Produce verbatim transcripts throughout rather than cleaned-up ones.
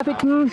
jeg fikk den!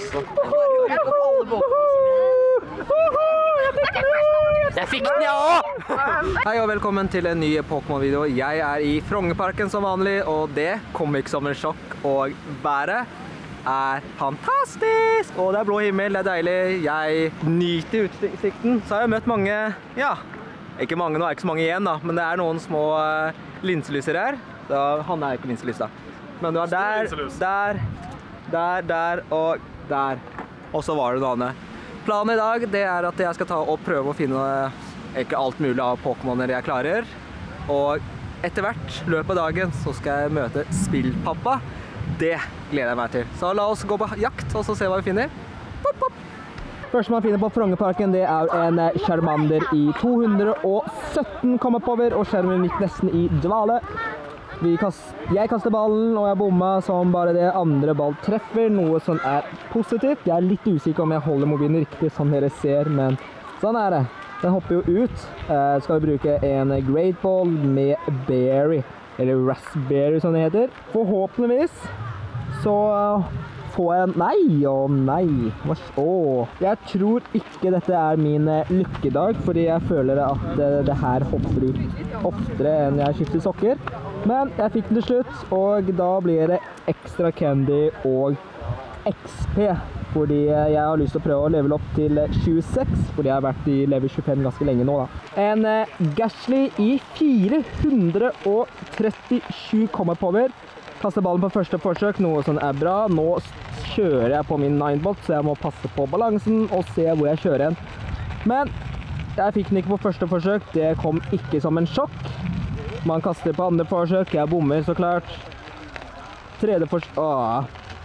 Jeg fikk den, jeg også! Hei og velkommen til en ny Pokémon-video. Jeg er i Frognerparken som vanlig, og det kommer ikke som en sjokk. Og været er fantastisk! Og det er blå himmel, det er deilig. Jeg nyter utsikten. Så har jeg møtt mange, ja, ikke mange, nå er ikke så mange igjen da, men det er noen små uh, linselyser her. Da, han er ikke linselys da. Men det var der, der, der, der og der. Og så var det noe annet. Planen i dag det er at jeg skal ta og prøve å finne ikke alt mulig av Pokémoner jeg klarer. Og etter hvert, løpet av dagen, så skal jeg møte Spillpappa. Det gleder jeg meg til. Så la oss gå på jakt og så se hva vi finner. Pop, pop. Første man finner på Frognerparken det er en Charmander i to hundre og sytten kommet over, og skjermen gikk nesten i dvale. Vi kast, jeg kaster ballen, og jeg bomma som bare det. Andre ball treffer, noe som er positivt. Jeg er litt usikker om jeg holder mobilen riktig, som dere ser, men sånn er det. Den hopper jo ut. Eh, skal vi bruke en Great Ball med Berry, eller Raspberry som det heter. Forhåpentligvis så får jeg en... Nei, å nei. Åh. Jeg tror ikke dette er min lykkedag, fordi jeg føler at det her hopper ut oftere enn jeg skifter sokker. Men jeg fikk den til slutt, og da blir det ekstra candy og X P. Fordi jeg har lyst til å prøve å level opp til tjueseks, fordi jeg har vært i level tjuefem ganske lenge nå da. En Gastly i fire hundre og trettisju kommer på over. Kaster ballen på første forsøk, noe som er bra. Nå kjører jeg på min Ninebot, så jeg må passe på balansen og se hvor jeg kjører igjen. Men jeg fikk den ikke på første forsøk, det kom ikke som en sjokk. Man kaster på andre forsøk, jeg bommer så klart. Tredje forsøk, åh.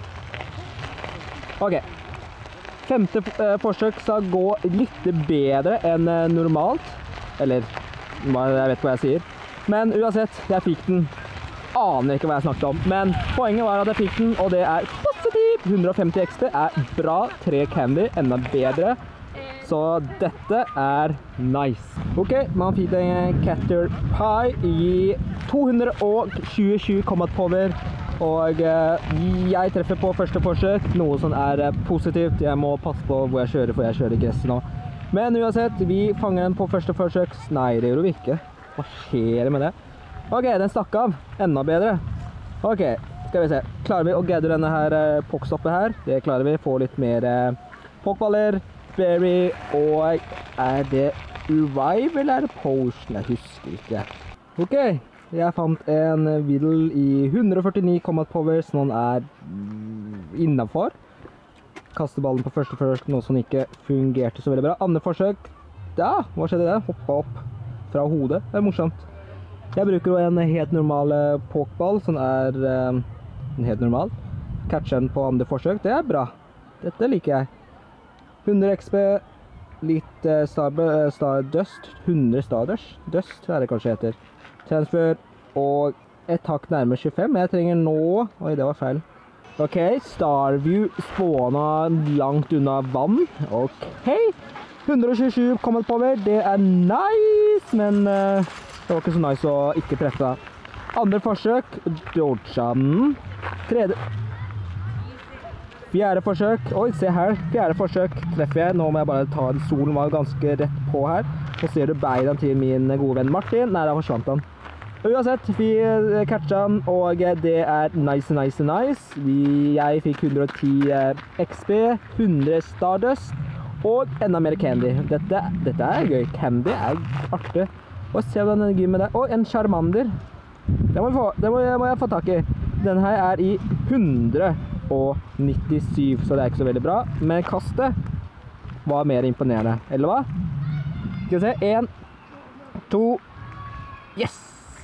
Ok. Femte forsøk skal gå litt bedre enn normalt. Eller, jeg vet hva jeg sier. Men uansett, jeg fikk den. Aner ikke hva jeg snakket om. Men poenget var at jeg fikk den, og det er positivt. hundre og femti X P er bra. Tre candy, enda bedre. Så dette er nice. Ok, man fikk en Caterpie i to hundre og tjuesju kommet på over. Og jeg treffer på første forsøk, noe som er positivt. Jeg må passe på hvor jeg kjører, for jeg kjører gresset nå. Men uansett, vi fanger den på første forsøk. Nei, det gjør vi ikke. Hva skjer med det? Ok, den stakk av. Enda bedre. Ok, skal vi se. Klarer vi å gadde denne her pokstoppet her? Det klarer vi. Få litt mer pokballer. Berry, og er det Revive eller er det Potion? Jeg husker ikke. Ok, jeg fant en Videl i hundre og førtini kommet på over, så den er innenfor. Kaster ballen på første forsøk, noe som ikke fungerte så veldig bra. Andre forsøk, ja, hva skjedde der? Hoppa opp fra hodet, det er morsomt. Jeg bruker jo en helt normal pokeball, som er um, helt normal. Catcher den på andre forsøk, det er bra. Dette liker jeg. hundre X P, litt uh, star, uh, Stardust, hundre Stardust, Dust er det kanskje heter. Transfer, og et hakk nærmere tjuefem, jeg trenger nå, oi det var feil. Ok, Starview spånet langt unna vann, ok. hundre og tjuesju kommet på over, det er nice, men uh, det var ikke så nice å ikke treffe. Andre forsøk, dodge den. Tredje... Fjerde forsøk, oi se her, fjerde forsøk treffer jeg, nå må jeg bare ta den, solen var ganske rett på her. Så ser du beina til min gode venn Martin, nei da forsvant han. Uansett, vi catchet han, og det er nice, nice, nice. Vi, jeg fikk hundre og ti X P, hundre Stardust, og enda mer candy. Dette, dette er gøy, candy er artig. Og se hvordan den er gøy med det, og en Charmander. Det må, få, det må, jeg, må jeg få tak i. Den her er i hundre og nittisju, så det er ikke så veldig bra. Men kastet var mer imponerende, eller hva? Skal vi se, en, to, yes!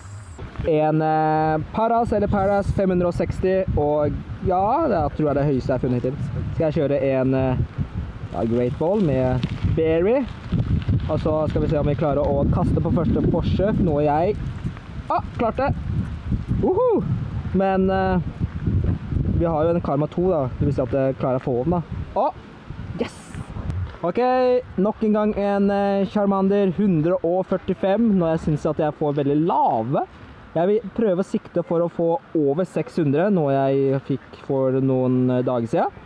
En eh, Paras, eller Paras fem hundre og seksti, og ja, det tror jeg det er høyeste jeg har funnet til. Skal jeg kjøre en eh, ja, Great Ball med Berry, og så skal vi se om vi klarer å kaste på første forsøk, noe jeg... Ah, klarte! Uhu! Men... Eh, vi har jo en Karma to da, det vil si at jeg klarer å få den da. Åh, yes! Ok, nok en gang en Charmander hundre og førtifem, når jeg synes at jeg får veldig lave. Jeg vil prøve å sikte for å få over seks hundre, noe jeg fikk for noen dager siden.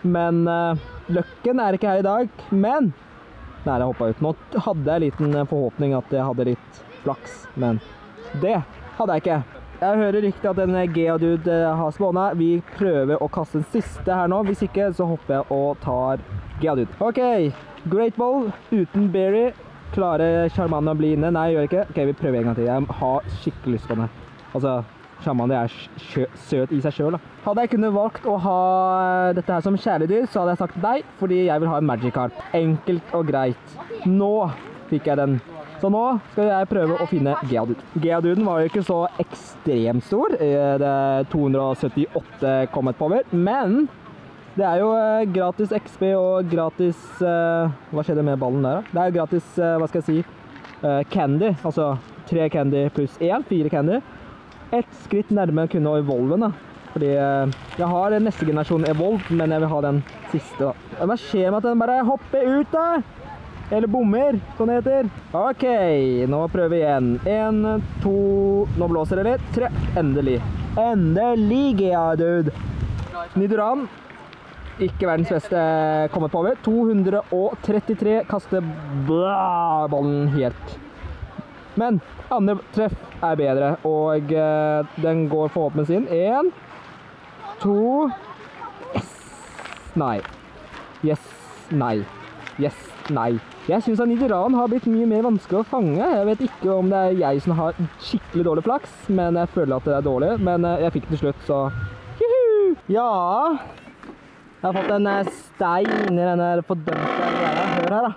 Men uh, løkken er ikke her i dag, men... Nei, jeg hoppet ut. Nå hadde jeg en liten forhåpning at jeg hadde litt flaks, men det hadde jeg ikke. Jeg hører riktig at en Geodude har spånet. Vi prøver å kaste den siste her nå. Hvis ikke, så hopper jeg og tar Geodude. Ok, Great Ball uten Berry. Klarer Charmander å bli inne? Nei, jeg gjør ikke. Ok, vi prøver en gang til. Jeg har skikkelig lyst på den. Altså, Charmander er søt i seg selv da. Hadde jeg kunnet valgt å ha dette her som kjæledyr, så hadde jeg sagt nei, fordi jeg vil ha en Magikarp. Enkelt og greit. Nå fikk jeg den. Så nå skal jeg prøve å finne Geodude. Geoduden var jo ikke så ekstremt stor. Det er to hundre syttiåtte kommet på over, men det er jo gratis X P og gratis... Uh, hva skjedde med ballen der da? Det er jo gratis, uh, hva skal jeg si, uh, candy. Altså tre candy pluss én, fire candy. Et skritt nærmere kunne evolve da. Fordi uh, jeg har neste generasjon evolve, men jeg vil ha den siste da. Hva skjer med at den bare hopper ut da? Eller bommer, sånn det heter. Ok, nå prøver vi igjen. En, to, nå blåser det litt. Tre, endelig. Endelig, Geodude. Nidoran. Ikke verdens beste kommet på over. to hundre trettitre kaster bla, bollen helt. Men andre treff er bedre, og uh, den går forhåpentligvis inn. En, to, yes, nei. Yes, nei. Yes, nei. Jeg synes at Nidoran har blitt mye mer vanskelig å fange. Jeg vet ikke om det er jeg som har skikkelig dårlig flaks, men jeg føler at det er dårlig. Men uh, jeg fikk det til slutt, så... Juhu! Ja... Jeg har fått en stein inni denne fordømte greia. Hør her da.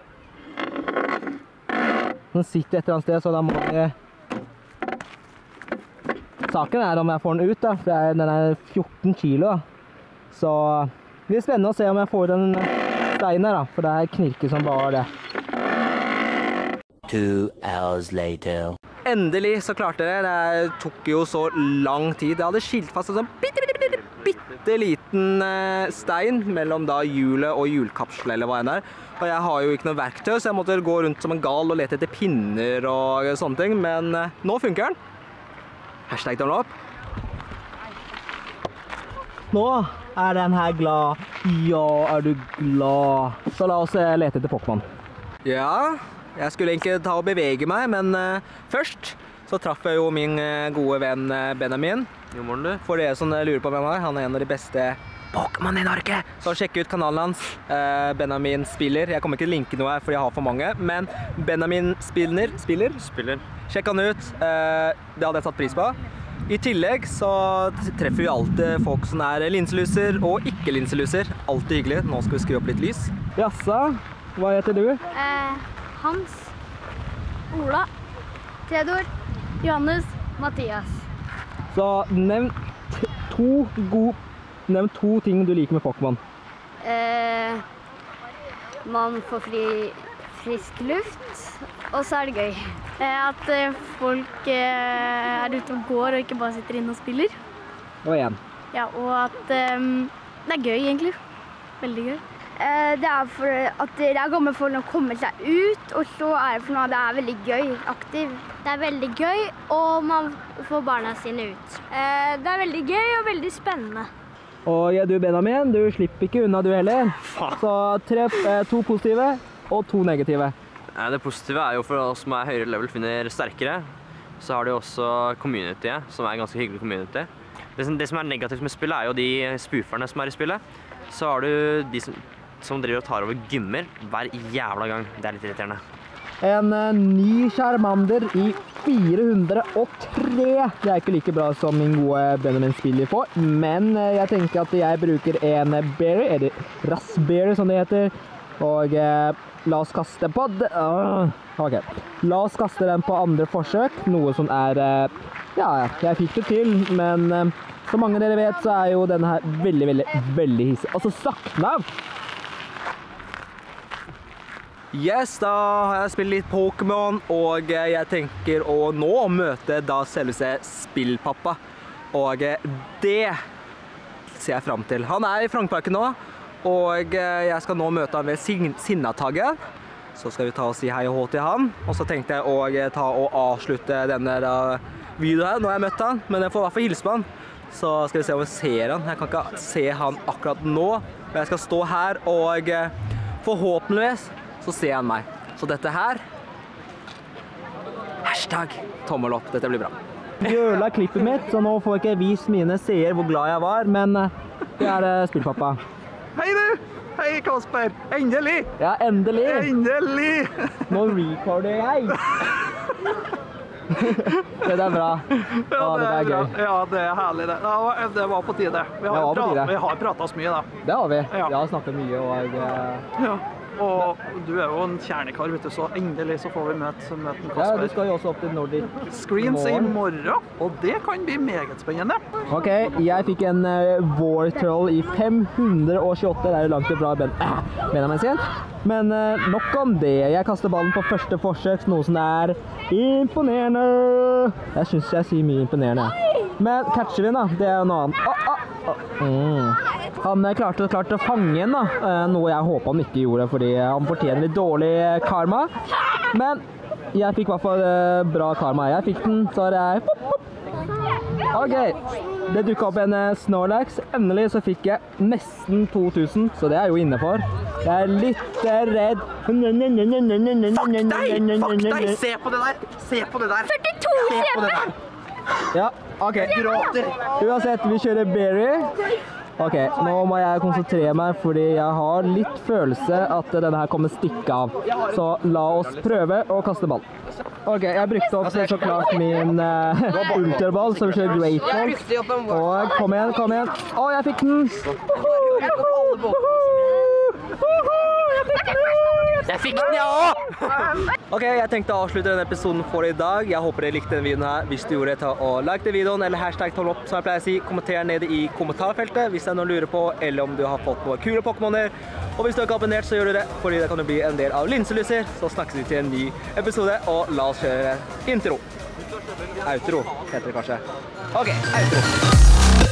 Den sitter et eller annet sted, så da må jeg... Saken er om jeg får den ut da, for den er fjorten kilo da. Så det blir spennende å se om jeg får den steinen her da, for det her knirker som bare det. Two hours later. Endelig så klarte det. Det tok jo så lang tid. Jeg hadde skilt fast en sånn bitte, bitte, bitte, bitte liten stein mellom da hjulet og hjulkapsel eller hva enn er. Og jeg har jo ikke noe verktøy, så jeg måtte gå rundt som en gal og lete etter pinner og sånne ting. Men nå funker den. Hashtag download opp. Nå er den her glad. Ja, er du glad? Så la oss lete etter Pokémon. Ja, jeg skulle egentlig ta og bevege meg, men uh, først så traff jeg jo min uh, gode venn uh, Benjamin. God morgen du. For dere som uh, lurer på hvem han er, han er en av de beste Pokémon i Norge. Så sjekk ut kanalen hans, uh, Benjamin spiller. Jeg kommer ikke til å linke noe her, for jeg har for mange, men Benjamin spiller. Spiller? Spiller. Sjekk han ut, uh, det hadde jeg satt pris på. I tillegg så treffer vi alltid folk som er linseluser og ikke linseluser. Alltid hyggelig. Nå skal vi skru opp litt lys. Jassa, hva heter du? Eh, Hans, Ola, Theodor, Johannes, Mathias. Så nevn to gode, nevn to ting du liker med Pokémon. Eh, man får fri, frisk luft, og så er det gøy. Eh, at eh, folk eh, er ute og går og ikke bare sitter inne og spiller. Og igjen. Ja, og at eh, det er gøy egentlig. Veldig gøy. Eh, det er for at det er gammel for å komme seg ut, og så er det for noe det er veldig gøy, aktiv. Det er veldig gøy, og man får barna sine ut. Eh, det er veldig gøy og veldig spennende. Og ja, du Benjamin, du slipper ikke unna du heller. Så treff eh, to positive og to negative. Det positive er jo for oss som er høyere level finner sterkere. Så har de også communityet, som er en ganske hyggelig community. Det som, det som er negativt med spillet er jo de spooferne som er i spillet. Så har du de som, som driver og tar over gymmer hver jævla gang. Det er litt irriterende. En uh, ny Charmander i fire hundre og tre. Det er ikke like bra som min gode Benjamin spiller på, men uh, jeg tenker at jeg bruker en berry, eller raspberry som det heter, og uh, la oss kaste på det. Uh, ok, la oss kaste den på andre forsøk, noe som er, uh, ja, jeg fikk det til, men uh, som mange dere vet så er jo denne her veldig, veldig, veldig hissig. Altså sakna! Yes, da har jeg spilt litt Pokémon, og jeg tenker å nå møte da selveste Spillpappa. Og det ser jeg frem til. Han er i Frognerparken nå, og jeg skal nå møte han ved Sin Sinnatagget. Så skal vi ta og si hei og hå til han. Og så tenkte jeg å ta og avslutte denne da, videoen her når jeg møtte han. Men jeg får i hvert fall hilse på han. Så skal vi se om vi ser han. Jeg kan ikke se han akkurat nå. Men jeg skal stå her, og eh, forhåpentligvis så ser han meg. Så dette her, hashtag tommel opp, dette blir bra. Gjøla klippet mitt, så nå får jeg ikke vist mine seere hvor glad jeg var, men eh, det er eh, spillpappa. Hei du! Hei Kasper! Endelig! Ja, endelig! Endelig! Nå recorder jeg! Det er bra. Ja, det er gøy. Ja, det er herlig det. Ja, det var på tide. Vi Det har, var på prat, tide. vi har pratet så mye da. Det har vi. Ja. Vi har snakket mye, og eh, Ja. Og du er jo en kjernekar, vet du, så endelig så får vi møte, møte en ja, Kasper. du skal jo også opp til Nordic Screens i morgen. morgen, og det kan bli meget spennende. Ok, jeg fikk en uh, War Troll i fem hundre tjueåtte, det er jo langt ifra ben uh, Benjamin sin. Men uh, nok om det, jeg kaster ballen på første forsøk, noe som er imponerende. Jeg synes jeg sier mye imponerende. Men catcher vi da, det er noe annet. Åh, åh, åh. Mm. Han uh, klarte, klarte å fange den da, uh, noe jeg håper han ikke gjorde, fordi han fortjener litt dårlig karma. Men jeg fikk i hvert fall uh, bra karma. Jeg fikk den, så er jeg... Ok, det dukket opp en uh, Snorlax. Endelig så fikk jeg nesten to tusen, så det er jo innenfor. Jeg er litt uh, redd. Fuck deg! Fuck deg! Se på det der! Se på det der! førtito Se på det der! Ja, ok. Gråter! Uansett, vi kjører Berry. Ok, nå må jeg konsentrere meg, fordi jeg har litt følelse at denne her kommer stikke av. Så la oss prøve å kaste ball. Ok, jeg brukte opp så klart min uh, ultraball, så vi kjører Great Ball. Og kom igjen, kom igjen. Å, jeg fikk den! Jeg fikk den, ja også! Ok, jeg tenkte å avslutte denne episoden for i dag. Jeg håper dere likte denne videoen her. Hvis du gjorde det, ta og like den videoen, eller hashtag tommel opp, som jeg pleier å si. Kommenter nede i kommentarfeltet hvis det er noen lurer på, eller om du har fått noen kule Pokémoner. Og hvis du ikke har abonnert, så gjør du det, fordi det kan jo bli en del av Linselysser. Så snakkes vi til en ny episode, og la oss kjøre intro. Outro, heter det kanskje. Ok, outro.